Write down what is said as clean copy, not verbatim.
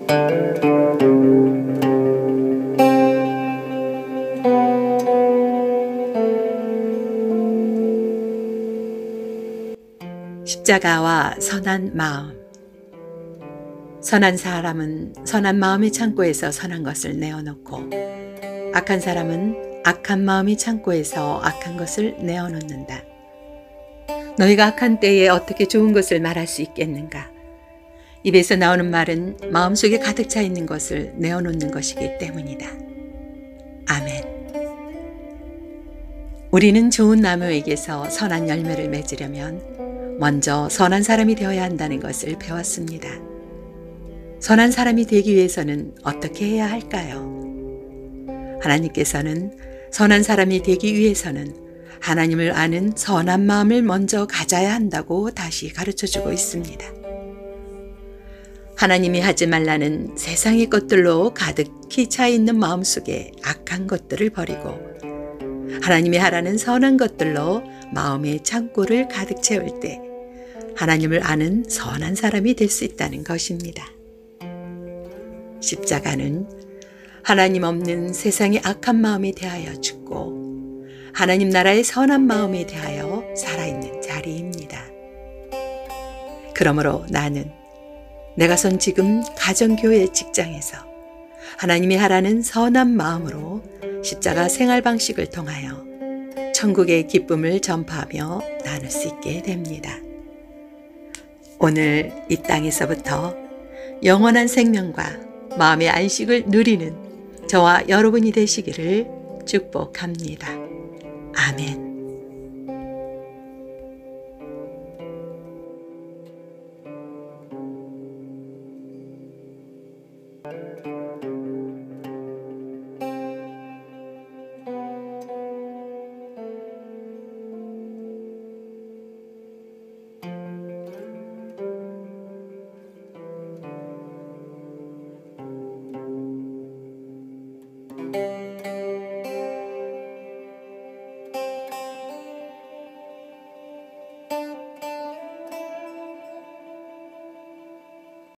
십자가와 선한 마음. 선한 사람은 선한 마음의 창고에서 선한 것을 내어놓고 악한 사람은 악한 마음의 창고에서 악한 것을 내어놓는다. 너희가 악한 때에 어떻게 좋은 것을 말할 수 있겠는가? 입에서 나오는 말은 마음속에 가득 차 있는 것을 내어놓는 것이기 때문이다. 아멘. 우리는 좋은 나무에게서 선한 열매를 맺으려면 먼저 선한 사람이 되어야 한다는 것을 배웠습니다. 선한 사람이 되기 위해서는 어떻게 해야 할까요? 하나님께서는 선한 사람이 되기 위해서는 하나님을 아는 선한 마음을 먼저 가져야 한다고 다시 가르쳐주고 있습니다. 하나님이 하지 말라는 세상의 것들로 가득히 차 있는 마음속에 악한 것들을 버리고 하나님이 하라는 선한 것들로 마음의 창고를 가득 채울 때 하나님을 아는 선한 사람이 될 수 있다는 것입니다. 십자가는 하나님 없는 세상의 악한 마음에 대하여 죽고 하나님 나라의 선한 마음에 대하여 살아있는 자리입니다. 그러므로 나는 내가 선 지금 가정교회 직장에서 하나님이 하라는 선한 마음으로 십자가 생활 방식을 통하여 천국의 기쁨을 전파하며 나눌 수 있게 됩니다. 오늘 이 땅에서부터 영원한 생명과 마음의 안식을 누리는 저와 여러분이 되시기를 축복합니다. 아멘.